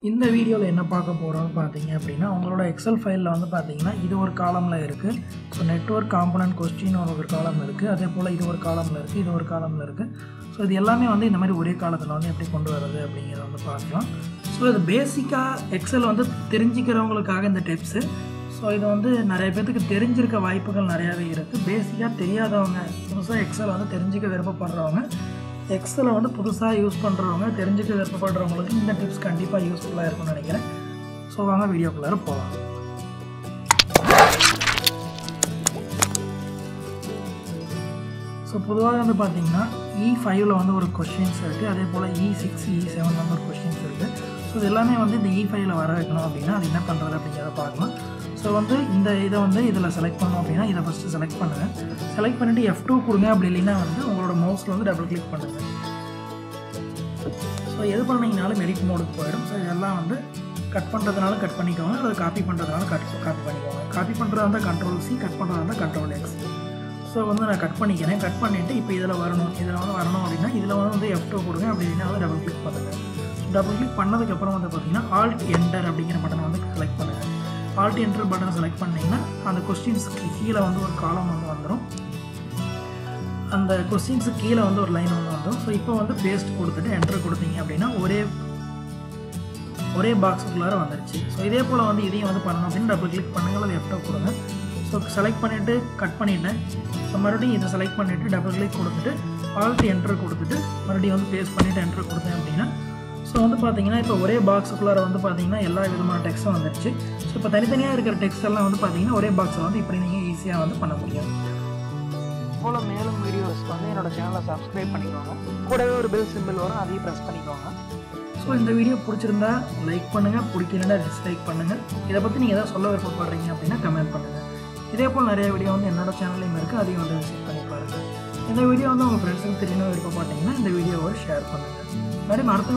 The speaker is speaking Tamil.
இந்த வீடியோவில் என்ன பார்க்க போகிறோம்னு பார்த்தீங்க அப்படின்னா உங்களோட எக்ஸல் ஃபைலில் வந்து பார்த்தீங்கன்னா இது ஒரு காலமில் இருக்குது. ஸோ நெட்வொர்க் காம்பனன்ட் கொஸ்டின் ஒரு காலம் இருக்குது. அதே போல் இது ஒரு காலமில் இருக்குது, இது ஒரு காலமில் இருக்குது. ஸோ இது எல்லாமே வந்து இந்த மாதிரி ஒரே காலத்தில் வந்து எப்படி கொண்டு வரது அப்படிங்கிறத வந்து பார்க்கலாம். ஸோ இது பேசிக்காக எக்ஸல் வந்து தெரிஞ்சுக்கிறவங்களுக்காக இந்த டிப்ஸு. ஸோ இது வந்து நிறைய பேர்த்துக்கு தெரிஞ்சிருக்க வாய்ப்புகள் நிறையாவே இருக்குது. பேசிக்காக தெரியாதவங்க, புதுசாக எக்ஸல் வந்து தெரிஞ்சிக்க விருப்பப்படுறவங்க, எக்ஸலை வந்து புதுசாக யூஸ் பண்ணுறவங்க, தெரிஞ்சுக்க விருப்பப்படுறவங்களுக்கு இந்த டிப்ஸ் கண்டிப்பாக யூஸ்ஃபுல்லாக இருக்கும்னு நினைக்கிறேன். ஸோ வாங்க வீடியோக்குள்ளார போகலாம். ஸோ பொதுவாக வந்து பார்த்திங்கன்னா E5ல் வந்து ஒரு கொஸ்டின்ஸ் இருக்குது. அதே போல் E6, E7 வந்து ஒரு கொஸ்டின்ஸ் இருக்குது. ஸோ இது எல்லாமே வந்து இந்த E5ல் வர வைக்கணும் அப்படின்னா அது என்ன பண்ணுறது அப்படிங்கிறத பார்க்கலாம். ஸோ வந்து இந்த இதை வந்து இதில் செலக்ட் பண்ணோம் அப்படின்னா இதை ஃபஸ்ட்டு செலக்ட் பண்ணுங்கள். செலக்ட் பண்ணிவிட்டு F2 கொடுங்க. அப்படி இல்லைன்னா வந்து உங்களோட மவுஸில் வந்து டபுள் கிளிக் பண்ணுங்கள். ஸோ எது பண்ணிங்கனாலும் எடிட் மோடுக்கு போயிடும். ஸோ இதெல்லாம் வந்து கட் பண்ணுறதுனால கட் பண்ணிக்கோங்க, அல்லது காப்பி பண்ணுறதுனால காப்பி பண்ணிக்கோங்க. காப்பி பண்ணுறதா இருந்தால் Ctrl+C, கட் பண்ணுறதா இருந்தால் Ctrl+X. ஸோ வந்து நான் கட் பண்ணிக்கிறேன். கட் பண்ணிவிட்டு இப்போ இதில் வரணும் அப்படின்னா இதில் வந்து F2 கொடுங்க. அப்படி இல்லைன்னா வந்து டபுள் கிளிக் பண்ணுங்கள். டபுள் கிளிக் பண்ணதுக்கப்புறம் வந்து பார்த்திங்கன்னா Alt Enter அப்படிங்கிற பட்டனை வந்து செலக்ட் பண்ணுங்கள். Alt Enter பட்டனை செலக்ட் பண்ணிங்கன்னா அந்த கொஸ்டின்ஸுக்கு கீழே வந்து ஒரு காலம் வந்து வந்துடும். அந்த கொஸ்டின்ஸுக்கு கீழே வந்து ஒரு லைன் வந்து வந்துடும். ஸோ இப்போ வந்து பேஸ்ட் கொடுத்துட்டு என்ட்ரு கொடுத்தீங்க அப்படின்னா ஒரே பாக்ஸுக்குள்ளார வந்துருச்சு. ஸோ இதே போல் வந்து இதையும் வந்து பண்ணணும் அப்படின்னு டபுள் கிளிக் பண்ணுங்கள், அது F2 கொடுங்க. ஸோ செலக்ட் பண்ணிவிட்டு கட் பண்ணிவிட்டேன். ஸோ மறுபடியும் இதை செலக்ட் பண்ணிவிட்டு டபுள் கிளிக் கொடுத்துட்டு Alt Enter கொடுத்துட்டு மறுபடியும் வந்து பேஸ்ட் பண்ணிவிட்டு என்ட்ரு கொடுத்தேன் அப்படின்னா ஸோ வந்து பார்த்தீங்கன்னா இப்போ ஒரே பாக்ஸுக்குள்ளார வந்து பார்த்தீங்கன்னா எல்லா விதமான டெக்ஸ்ட்டும் வந்துருச்சு. ஸோ இப்போ தனித்தனியாக இருக்கிற டெக்ஸ்ட் எல்லாம் வந்து பார்த்தீங்கன்னா ஒரே பாக்ஸில் வந்து இப்படி நீங்கள் ஈஸியாக வந்து பண்ண முடியும். போல் மேலும் வீடியோஸ்க்கு வந்து என்னோட சேனலை சப்ஸ்கிரைப் பண்ணிக்கோங்க. கூடவே ஒரு பெல் சிம்பிள் வரும், அதையும் ப்ரெஸ் பண்ணிக்கோங்க. ஸோ இந்த வீடியோ பிடிச்சிருந்தா லைக் பண்ணுங்கள், பிடிக்கலன்னா டிஸ்லைக் பண்ணுங்கள். இதை பற்றி நீங்கள் எதாவது சொல்ல விருப்பப்படுறீங்க அப்படின்னா கமெண்ட் பண்ணுங்கள். இதே போல் நிறைய வீடியோ வந்து என்னோட சேனல்லையும் இருக்குது, அதையும் வந்து விசிட் பண்ணி பாருங்கள். இந்த வீடியோ வந்து உங்கள் ஃப்ரெண்ட்ஸுக்கு தெரியணும் விருப்பப்பட்டீங்கன்னா இந்த வீடியோவை ஷேர் பண்ணுங்கள். மறுபடியும் அடுத்த